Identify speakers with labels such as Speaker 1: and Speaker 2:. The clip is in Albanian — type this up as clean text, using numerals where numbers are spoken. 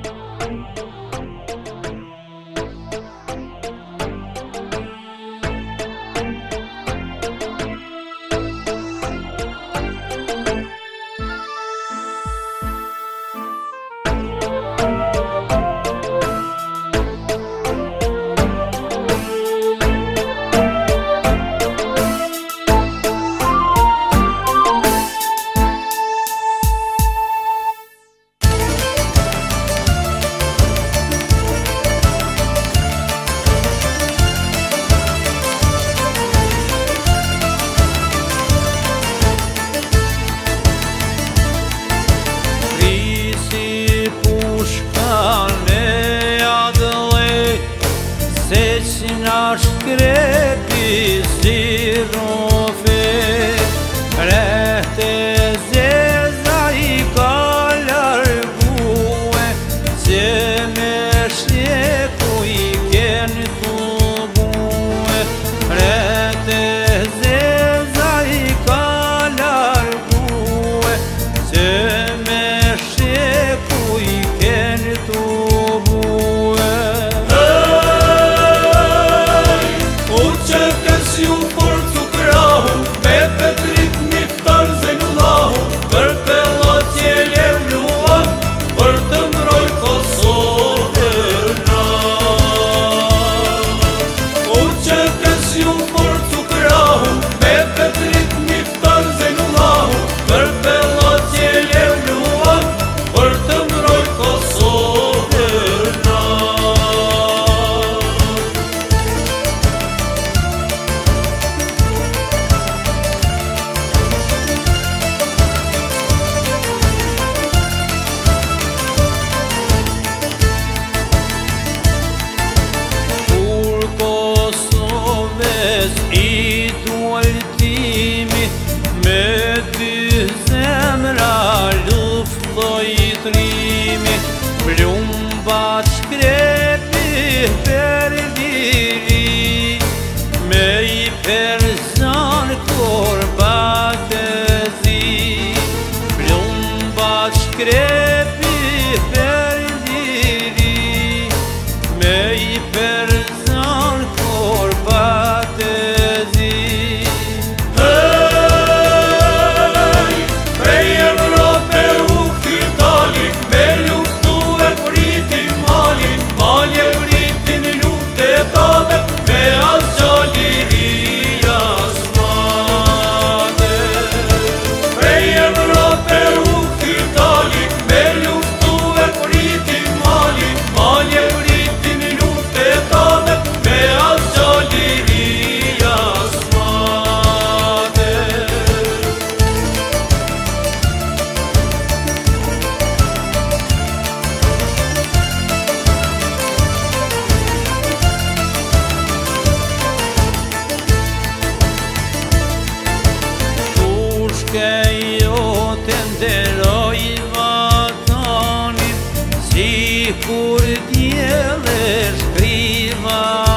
Speaker 1: Nash krepi si rofe, rehte zeza I ka largue, se me shleku I ken tu bue, rehte zeza I ka largue, se me shleku I ken tu bue. I dualtimi me dy zemra luftoj trimi, plumbat shkrepi per liri, me I person kur batezi, plumbat shkrepi per liri, me I person kur batezi. Jo të nderoj vatanin, si kur djele shkriva